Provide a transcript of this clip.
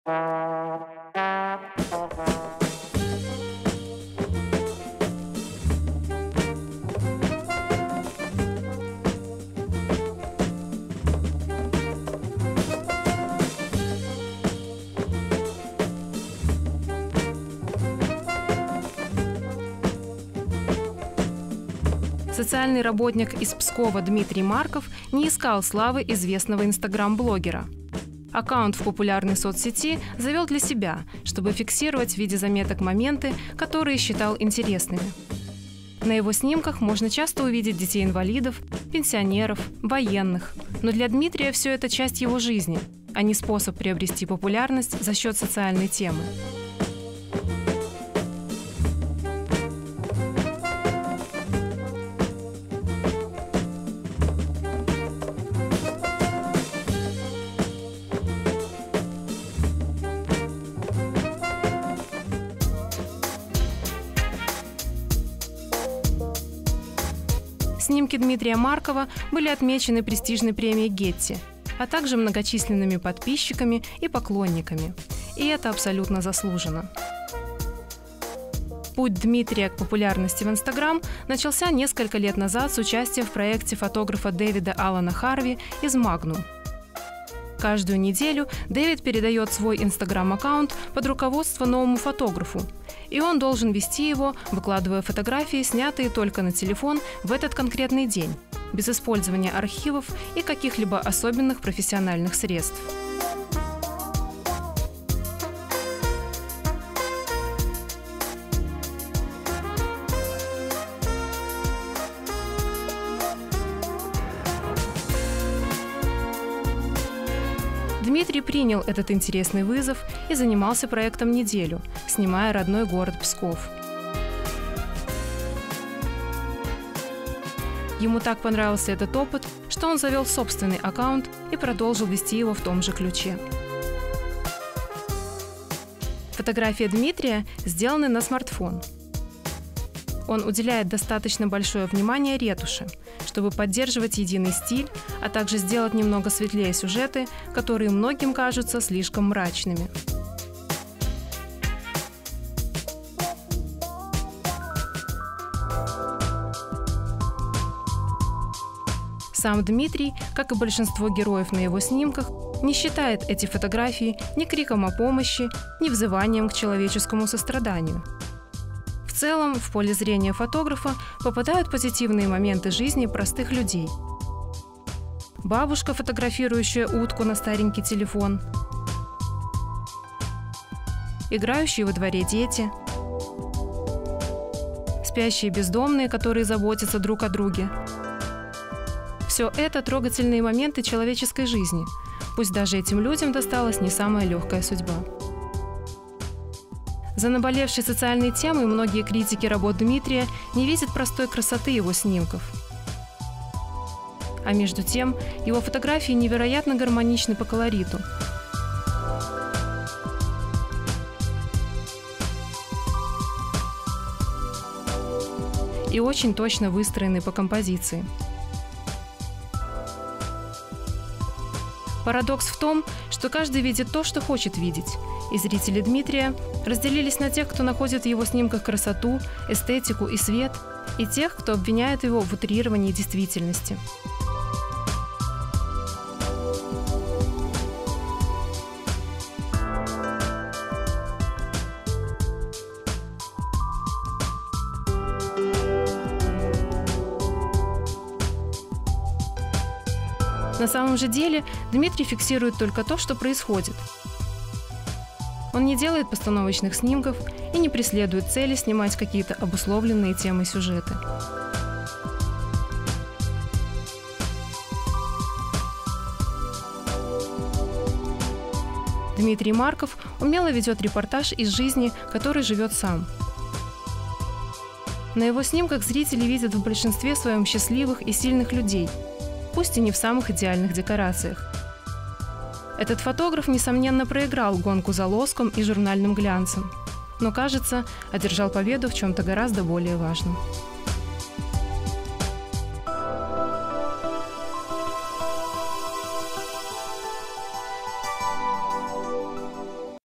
Социальный работник из Пскова Дмитрий Марков не искал славы известного инстаграм-блогера. Аккаунт в популярной соцсети завел для себя, чтобы фиксировать в виде заметок моменты, которые считал интересными. На его снимках можно часто увидеть детей-инвалидов, пенсионеров, военных. Но для Дмитрия все это часть его жизни, а не способ приобрести популярность за счет социальной темы. Снимки Дмитрия Маркова были отмечены престижной премией Getty, а также многочисленными подписчиками и поклонниками. И это абсолютно заслуженно. Путь Дмитрия к популярности в Инстаграм начался несколько лет назад с участия в проекте фотографа Дэвида Алана Харви из Magnum. Каждую неделю Дэвид передает свой Инстаграм-аккаунт под руководство новому фотографу, и он должен вести его, выкладывая фотографии, снятые только на телефон в этот конкретный день, без использования архивов и каких-либо особенных профессиональных средств. Дмитрий принял этот интересный вызов и занимался проектом неделю, снимая родной город Псков. Ему так понравился этот опыт, что он завел собственный аккаунт и продолжил вести его в том же ключе. Фотографии Дмитрия сделаны на смартфон. Он уделяет достаточно большое внимание ретуши, чтобы поддерживать единый стиль, а также сделать немного светлее сюжеты, которые многим кажутся слишком мрачными. Сам Дмитрий, как и большинство героев на его снимках, не считает эти фотографии ни криком о помощи, ни взыванием к человеческому состраданию. В целом, в поле зрения фотографа попадают позитивные моменты жизни простых людей. Бабушка, фотографирующая утку на старенький телефон, играющие во дворе дети, спящие бездомные, которые заботятся друг о друге. Все это трогательные моменты человеческой жизни, пусть даже этим людям досталась не самая легкая судьба. За наболевшей социальной темой многие критики работ Дмитрия не видят простой красоты его снимков. А между тем, его фотографии невероятно гармоничны по колориту. И очень точно выстроены по композиции. Парадокс в том, что каждый видит то, что хочет видеть, и зрители Дмитрия разделились на тех, кто находит в его снимках красоту, эстетику и свет, и тех, кто обвиняет его в утрировании действительности. На самом же деле Дмитрий фиксирует только то, что происходит. Он не делает постановочных снимков и не преследует цели снимать какие-то обусловленные темой сюжеты. Дмитрий Марков умело ведет репортаж из жизни, которой живет сам. На его снимках зрители видят в большинстве своем счастливых и сильных людей, пусть и не в самых идеальных декорациях. Этот фотограф, несомненно, проиграл гонку за лоском и журнальным глянцем, но, кажется, одержал победу в чем-то гораздо более важном.